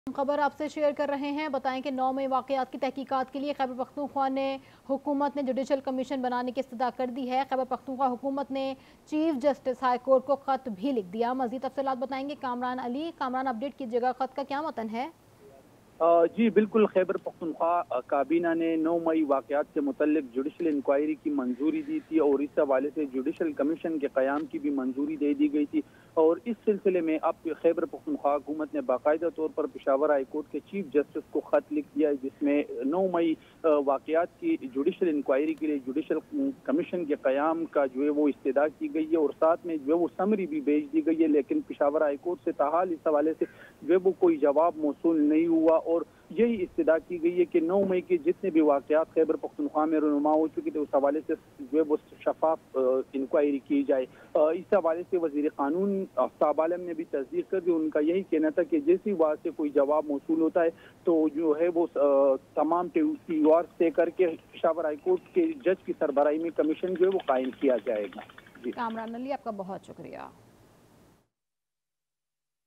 खबर आपसे शेयर कर रहे हैं। बताएं कि 9 मई वाकयात की तहकीकात के लिए खैबर पख्तूनख्वा ने हुकूमत ने जुडिशल कमीशन बनाने की इस्तदा कर दी है। खैबर पख्तूनख्वा हुकूमत ने चीफ जस्टिस हाई कोर्ट को खत भी लिख दिया। मजीद तफसीलात बताएंगे कामरान अली। कामरान, अपडेट कीजिएगा, खत का क्या मतन है? जी बिल्कुल, खैबर पख्तूनख्वा काबीना ने 9 मई वाकयात से मुतल्लिक जुडिशल इंक्वायरी की मंजूरी दी थी और इस हवाले से जुडिशल कमीशन के क़याम की भी मंजूरी दे दी गई थी। और इस सिलसिले में अब खैबर पख्तूनख्वा हुकूमत ने बाकायदा तौर पर पेशावर हाई कोर्ट के चीफ जस्टिस को खत लिख दिया है, जिसमें 9 मई वाकयात की जुडिशल इंक्वायरी के लिए जुडिशल कमीशन के क़याम का जो है वो इस्तदा की गई है और साथ में जो है वो समरी भी भेज दी गई है। लेकिन पेशावर हाई कोर्ट से ताहाल इस हवाले से जो है वो कोई जवाब मौसूल नहीं हुआ और यही इस्तदा की गई है कि 9 मई के जितने भी वाकयात खैबर पख्तूनख्वा में रुनुमा हो चुके थे उस हवाले से जो है वो शफाफ इंक्वायरी की जाए। इस हवाले से वजीर कानून आफ्ताब आलम ने भी तस्दीक कर दी। उनका यही कहना था कि जैसी वहाँ से कोई जवाब मौसूल होता है तो जो है वो तमाम TOR तय करके पेशावर हाई कोर्ट के जज की सरबराही में कमीशन जो है वो कायम किया जाएगा। जी कामरान अली, आपका बहुत शुक्रिया।